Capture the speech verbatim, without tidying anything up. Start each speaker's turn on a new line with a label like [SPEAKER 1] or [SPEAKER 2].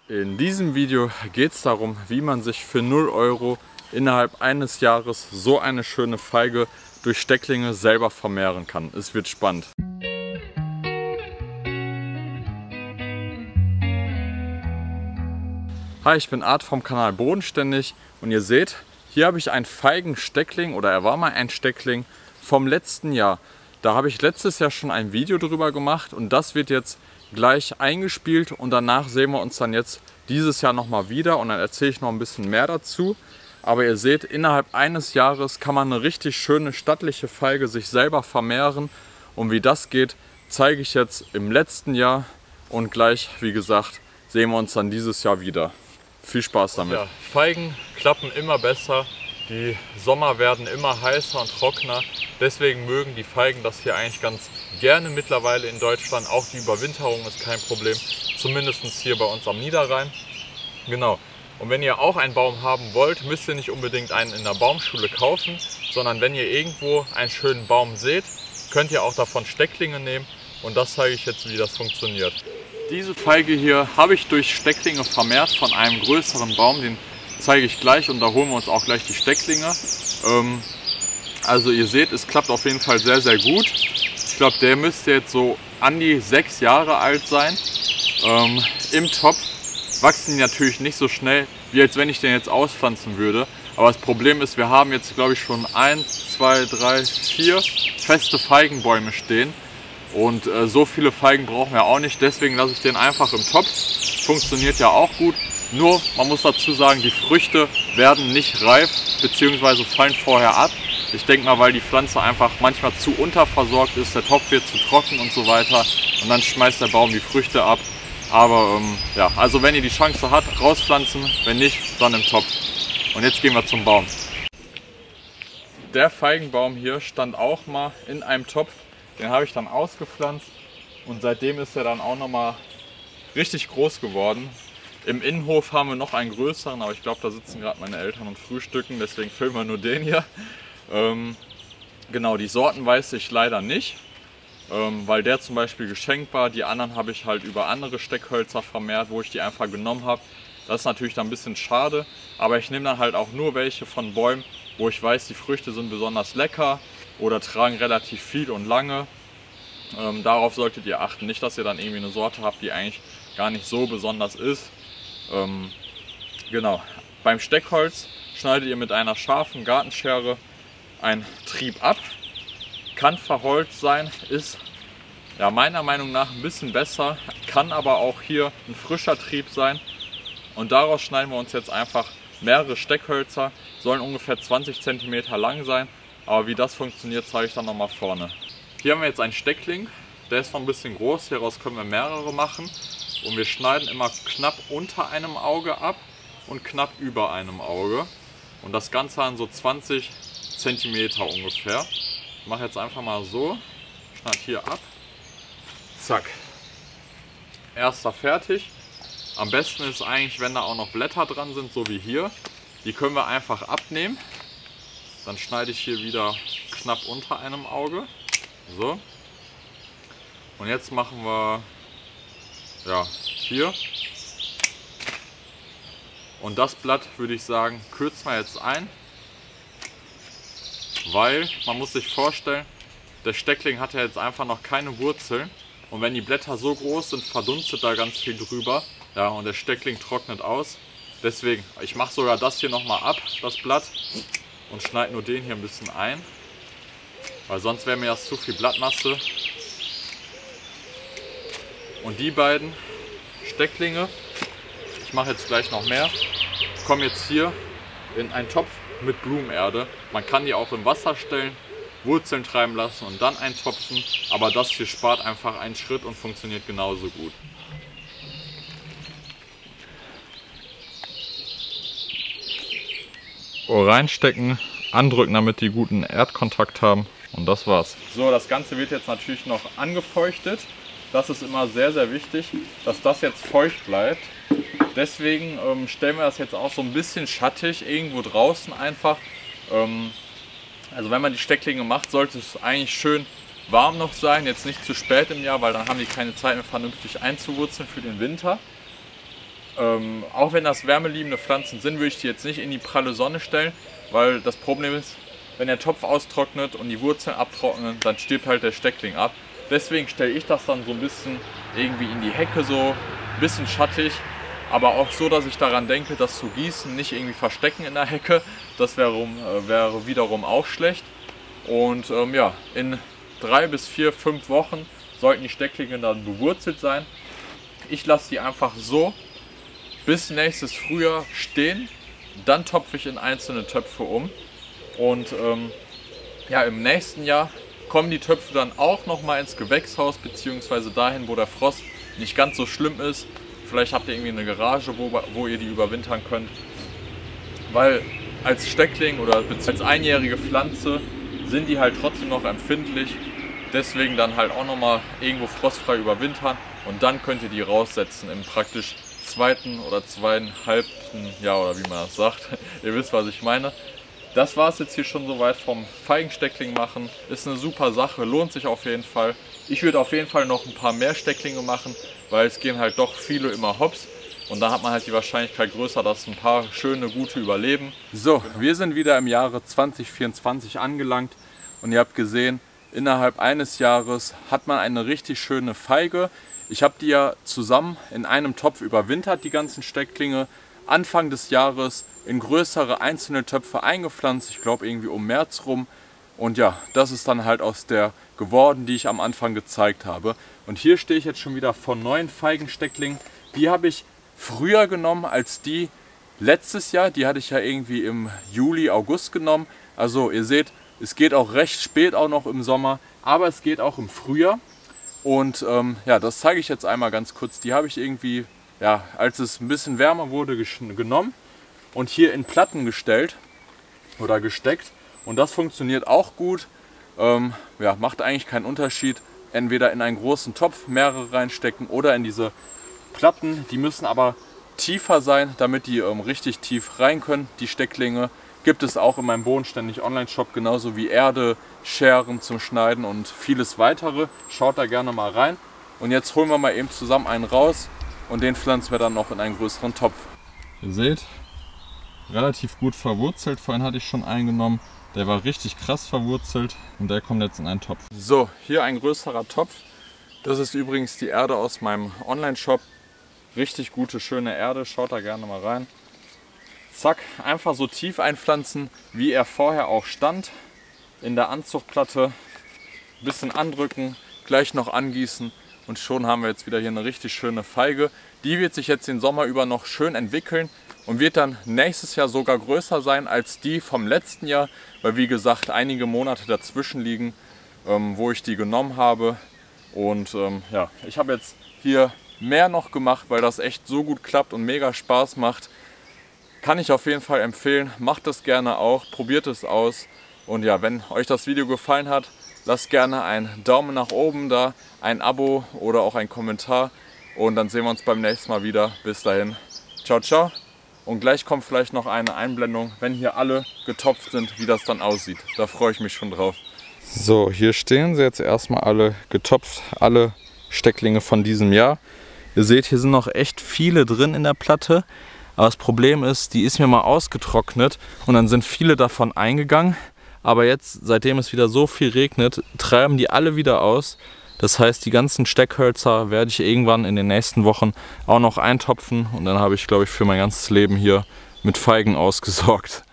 [SPEAKER 1] In diesem Video geht es darum, wie man sich für null Euro innerhalb eines Jahres so eine schöne Feige durch Stecklinge selber vermehren kann. Es wird spannend. Hi, ich bin Art vom Kanal Bodenständig und ihr seht, hier habe ich einen Feigensteckling, oder er war mal ein Steckling vom letzten Jahr. Da habe ich letztes Jahr schon ein Video drüber gemacht und das wird jetzt gleich eingespielt und danach sehen wir uns dann jetzt dieses Jahr nochmal wieder und dann erzähle ich noch ein bisschen mehr dazu. Aber ihr seht, innerhalb eines Jahres kann man eine richtig schöne stattliche Feige sich selber vermehren und wie das geht, zeige ich jetzt im letzten Jahr und gleich, wie gesagt, sehen wir uns dann dieses Jahr wieder. Viel Spaß damit. Ja, Feigen klappen immer besser, die Sommer werden immer heißer und trockener. Deswegen mögen die Feigen das hier eigentlich ganz gerne mittlerweile in Deutschland. Auch die Überwinterung ist kein Problem, zumindest hier bei uns am Niederrhein. Genau. Und wenn ihr auch einen Baum haben wollt, müsst ihr nicht unbedingt einen in der Baumschule kaufen, sondern wenn ihr irgendwo einen schönen Baum seht, könnt ihr auch davon Stecklinge nehmen. Und das zeige ich jetzt, wie das funktioniert. Diese Feige hier habe ich durch Stecklinge vermehrt von einem größeren Baum. Den zeige ich gleich und da holen wir uns auch gleich die Stecklinge. Ähm, also ihr seht, es klappt auf jeden Fall sehr, sehr gut. Ich glaube, der müsste jetzt so an die sechs Jahre alt sein. Ähm, Im Topf wachsen die natürlich nicht so schnell, wie als wenn ich den jetzt auspflanzen würde. Aber das Problem ist, wir haben jetzt, glaube ich, schon eins, zwei, drei, vier feste Feigenbäume stehen. Und äh, so viele Feigen brauchen wir auch nicht, deswegen lasse ich den einfach im Topf. Funktioniert ja auch gut. Nur, man muss dazu sagen, die Früchte werden nicht reif bzw. fallen vorher ab. Ich denke mal, weil die Pflanze einfach manchmal zu unterversorgt ist, der Topf wird zu trocken und so weiter. Und dann schmeißt der Baum die Früchte ab. Aber ähm, ja, also wenn ihr die Chance habt, rauspflanzen, wenn nicht, dann im Topf. Und jetzt gehen wir zum Baum. Der Feigenbaum hier stand auch mal in einem Topf. Den habe ich dann ausgepflanzt und seitdem ist er dann auch nochmal richtig groß geworden. Im Innenhof haben wir noch einen größeren, aber ich glaube, da sitzen gerade meine Eltern und frühstücken, deswegen filmen wir nur den hier. Ähm, genau, die Sorten weiß ich leider nicht, ähm, weil der zum Beispiel geschenkt war. Die anderen habe ich halt über andere Steckhölzer vermehrt, wo ich die einfach genommen habe. Das ist natürlich dann ein bisschen schade, aber ich nehme dann halt auch nur welche von Bäumen, wo ich weiß, die Früchte sind besonders lecker oder tragen relativ viel und lange. Ähm, darauf solltet ihr achten. Nicht, dass ihr dann irgendwie eine Sorte habt, die eigentlich gar nicht so besonders ist. Ähm, genau. Beim Steckholz schneidet ihr mit einer scharfen Gartenschere einen Trieb ab. Kann verholzt sein, ist ja meiner Meinung nach ein bisschen besser, kann aber auch hier ein frischer Trieb sein. Und daraus schneiden wir uns jetzt einfach mehrere Steckhölzer, sollen ungefähr zwanzig Zentimeter lang sein. Aber wie das funktioniert, zeige ich dann nochmal vorne. Hier haben wir jetzt einen Steckling, der ist noch ein bisschen groß, hieraus können wir mehrere machen. Und wir schneiden immer knapp unter einem Auge ab und knapp über einem Auge. Und das Ganze an so zwanzig Zentimeter ungefähr. Ich mache jetzt einfach mal so, schneide hier ab, zack. Erster fertig. Am besten ist eigentlich, wenn da auch noch Blätter dran sind, so wie hier. Die können wir einfach abnehmen. Dann schneide ich hier wieder knapp unter einem Auge. So. Und jetzt machen wir ja, hier. Und das Blatt, würde ich sagen, kürzen wir jetzt ein. Weil man muss sich vorstellen, der Steckling hat ja jetzt einfach noch keine Wurzeln. Und wenn die Blätter so groß sind, verdunstet da ganz viel drüber. Ja, und der Steckling trocknet aus. Deswegen, ich mache sogar das hier nochmal ab, das Blatt. Und schneide nur den hier ein bisschen ein, weil sonst wäre mir das zu viel Blattmasse. Und die beiden Stecklinge, ich mache jetzt gleich noch mehr, kommen jetzt hier in einen Topf mit Blumenerde. Man kann die auch im Wasser stellen, Wurzeln treiben lassen und dann eintopfen, aber das hier spart einfach einen Schritt und funktioniert genauso gut. Ohr reinstecken, andrücken, damit die guten Erdkontakt haben und das war's. So, das Ganze wird jetzt natürlich noch angefeuchtet. Das ist immer sehr, sehr wichtig, dass das jetzt feucht bleibt. Deswegen ähm, stellen wir das jetzt auch so ein bisschen schattig, irgendwo draußen einfach. Ähm, also wenn man die Stecklinge macht, sollte es eigentlich schön warm noch sein, jetzt nicht zu spät im Jahr, weil dann haben die keine Zeit mehr vernünftig einzuwurzeln für den Winter. ähm, auch wenn das wärmeliebende Pflanzen sind, würde ich die jetzt nicht in die pralle Sonne stellen, weil das Problem ist, wenn der Topf austrocknet und die Wurzeln abtrocknen, dann stirbt halt der Steckling ab. Deswegen stelle ich das dann so ein bisschen irgendwie in die Hecke, so ein bisschen schattig, aber auch so, dass ich daran denke, das zu gießen, nicht irgendwie verstecken in der Hecke. Das wäre, äh, wäre wiederum auch schlecht. Und ähm, ja, in drei bis vier, fünf Wochen sollten die Stecklinge dann bewurzelt sein. Ich lasse die einfach so bis nächstes Frühjahr stehen, dann topfe ich in einzelne Töpfe um. Und ähm, ja, im nächsten Jahr kommen die Töpfe dann auch nochmal ins Gewächshaus, beziehungsweise dahin, wo der Frost nicht ganz so schlimm ist. Vielleicht habt ihr irgendwie eine Garage, wo, wo ihr die überwintern könnt. Weil als Steckling oder als einjährige Pflanze sind die halt trotzdem noch empfindlich. Deswegen dann halt auch nochmal irgendwo frostfrei überwintern und dann könnt ihr die raussetzen im praktisch zweiten oder zweieinhalbten Jahr, oder wie man das sagt. Ihr wisst, was ich meine. Das war es jetzt hier schon soweit vom Feigensteckling machen. Ist eine super Sache, lohnt sich auf jeden Fall. Ich würde auf jeden Fall noch ein paar mehr Stecklinge machen, weil es gehen halt doch viele immer hops. Und da hat man halt die Wahrscheinlichkeit größer, dass ein paar schöne, gute überleben. So, wir sind wieder im Jahre zwanzig vierundzwanzig angelangt. Und ihr habt gesehen, innerhalb eines Jahres hat man eine richtig schöne Feige. Ich habe die ja zusammen in einem Topf überwintert, die ganzen Stecklinge. Anfang des Jahres in größere einzelne Töpfe eingepflanzt, ich glaube irgendwie um März rum. Und ja, das ist dann halt aus der geworden, die ich am Anfang gezeigt habe. Und hier stehe ich jetzt schon wieder vor neuen Feigenstecklingen. Die habe ich früher genommen als die letztes Jahr. Die hatte ich ja irgendwie im Juli, August genommen. Also ihr seht, es geht auch recht spät auch noch im Sommer, aber es geht auch im Frühjahr. Und ähm, ja, das zeige ich jetzt einmal ganz kurz. Die habe ich irgendwie, ja, als es ein bisschen wärmer wurde, genommen und hier in Platten gestellt oder gesteckt. Und das funktioniert auch gut. Ähm, ja, macht eigentlich keinen Unterschied. Entweder in einen großen Topf mehrere reinstecken oder in diese Platten. Die müssen aber tiefer sein, damit die ähm, richtig tief rein können. Die Stecklinge gibt es auch in meinem Bodenständig Online-Shop, genauso wie Erde, Scheren zum Schneiden und vieles weitere. Schaut da gerne mal rein. Und jetzt holen wir mal eben zusammen einen raus und den pflanzen wir dann noch in einen größeren Topf. Ihr seht, relativ gut verwurzelt. Vorhin hatte ich schon eingenommen. Der war richtig krass verwurzelt und der kommt jetzt in einen Topf. So, hier ein größerer Topf. Das ist übrigens die Erde aus meinem Online-Shop. Richtig gute, schöne Erde. Schaut da gerne mal rein. Zack, einfach so tief einpflanzen, wie er vorher auch stand. In der Anzuchtplatte. Ein bisschen andrücken, gleich noch angießen. Und schon haben wir jetzt wieder hier eine richtig schöne Feige. Die wird sich jetzt den Sommer über noch schön entwickeln und wird dann nächstes Jahr sogar größer sein als die vom letzten Jahr, weil wie gesagt einige Monate dazwischen liegen, ähm, wo ich die genommen habe. Und ähm, ja, ich habe jetzt hier mehr noch gemacht, weil das echt so gut klappt und mega Spaß macht. Kann ich auf jeden Fall empfehlen. Macht das gerne auch, probiert es aus. Und ja, wenn euch das Video gefallen hat, lasst gerne einen Daumen nach oben da, ein Abo oder auch einen Kommentar. Und dann sehen wir uns beim nächsten Mal wieder. Bis dahin. Ciao, ciao. Und gleich kommt vielleicht noch eine Einblendung, wenn hier alle getopft sind, wie das dann aussieht. Da freue ich mich schon drauf. So, hier stehen sie jetzt erstmal alle getopft, alle Stecklinge von diesem Jahr. Ihr seht, hier sind noch echt viele drin in der Platte. Aber das Problem ist, die ist mir mal ausgetrocknet und dann sind viele davon eingegangen. Aber jetzt, seitdem es wieder so viel regnet, treiben die alle wieder aus. Das heißt, die ganzen Steckhölzer werde ich irgendwann in den nächsten Wochen auch noch eintopfen. Und dann habe ich, glaube ich, für mein ganzes Leben hier mit Feigen ausgesorgt.